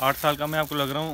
8 साल का मैं आपको लग रहा हूँ।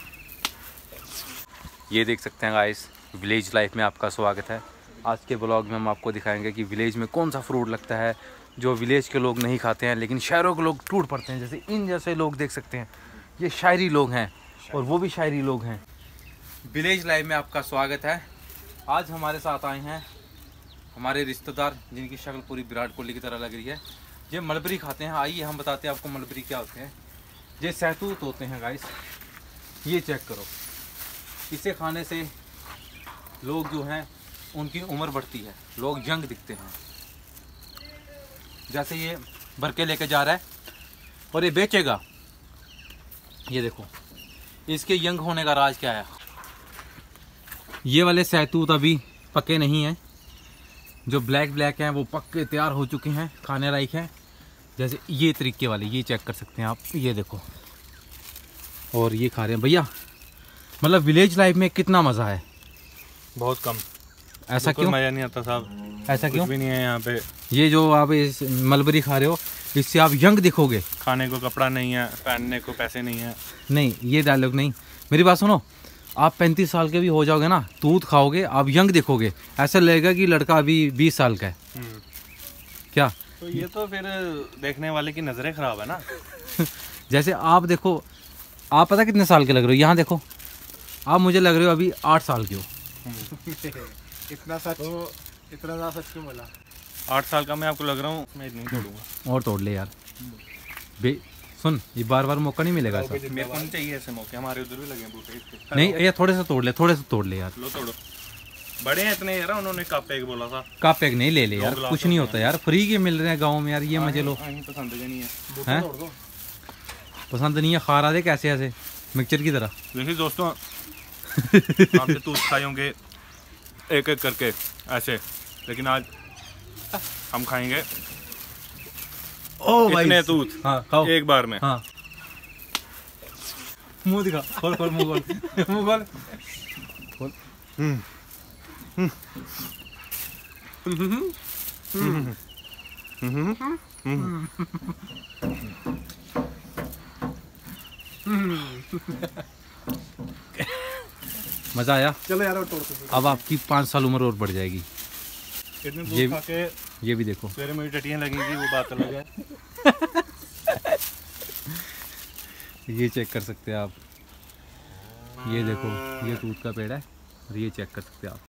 ये देख सकते हैं गाइस, विलेज लाइफ में आपका स्वागत है। आज के ब्लॉग में हम आपको दिखाएंगे कि विलेज में कौन सा फ्रूट लगता है जो विलेज के लोग नहीं खाते हैं लेकिन शहरों के लोग टूट पड़ते हैं। जैसे इन जैसे लोग देख सकते हैं, ये शायरी लोग हैं और वो भी शायरी लोग हैं। विलेज लाइफ में आपका स्वागत है। आज हमारे साथ आए हैं हमारे रिश्तेदार जिनकी शक्ल पूरी विराट कोहली की तरह लग रही है। ये मलबरी खाते हैं। आइए हम बताते हैं आपको मलबरी क्या होते हैं। ये सहतूत होते हैं गाइस, ये चेक करो। इसे खाने से लोग जो हैं उनकी उम्र बढ़ती है, लोग यंग दिखते हैं। जैसे ये भर के लेके जा रहा है और ये बेचेगा। ये देखो इसके यंग होने का राज क्या है। ये वाले सहतूत अभी पके नहीं हैं, जो ब्लैक हैं वो पक्के तैयार हो चुके हैं, खाने लायक हैं। जैसे ये तरीके वाले, ये चेक कर सकते हैं आप, ये देखो। और ये खा रहे हैं भैया। मतलब विलेज लाइफ में कितना मज़ा है। बहुत कम। ऐसा क्यों? मज़ा नहीं आता साहब। ऐसा क्यों? कुछ भी नहीं है यहाँ पे। ये जो आप इस मलबरी खा रहे हो, इससे आप यंग दिखोगे। खाने को कपड़ा नहीं है, पहनने को पैसे नहीं है। नहीं, ये डायलॉग नहीं। मेरी बात सुनो, आप 35 साल के भी हो जाओगे ना, दूध खाओगे, आप यंग दिखोगे। ऐसा लगेगा कि लड़का अभी 20 साल का है। क्या? तो ये तो फिर देखने वाले की नज़रें ख़राब है ना। जैसे आप देखो, आप पता कितने साल के लग रहे हो। यहाँ देखो, आप मुझे लग रहे हो अभी 8 साल के हो। इतना सच क्यों बोला? 8 साल का मैं आपको लग रहा हूँ। मैं नहीं तोड़ूंगा। और तोड़ ले यार। सुन, ये बार बार मौका नहीं मिलेगा ऐसा। मेरे को नहीं चाहिए ऐसे मौके, हमारे उधर भी लगे हैं बूटे। नहीं यार, थोड़े से तोड़ ले, थोड़े से तोड़ ले यार। लो तोड़ो। बड़े हैं इतने यार, उन्होंने कप एक बोला था। कप एक नहीं, ले ले यार, कुछ नहीं होता यार, फ्री के मिल रहे हैं गाँव में यार, ये मजे लो। पसंद नहीं है, पसंद नहीं है। खा रहा है कैसे ऐसे मिक्सचर की तरह। देखिए दोस्तों, हम तो दूध खाए होंगे एक एक करके ऐसे, लेकिन आज हम खाएंगे इतने दूध। हाँ, खाओ एक बार में। हाँ। मुंह दिखा, खोल खोल मुंह खोल, मुंह खोल खोल। मजा आया। चलो यार, तोड़। अब आपकी 5 साल उम्र और बढ़ जाएगी। इतने दूध खा के ये भी देखो, मेरे मेरी टटियां लगेंगी, वो बात अलग है। ये चेक कर सकते हैं आप। ये देखो, ये दूध का पेड़ है और ये चेक कर सकते हैं आप।